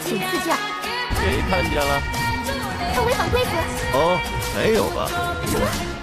请赐教。 谁看见了？ 他违反规则。 哦，没有吧？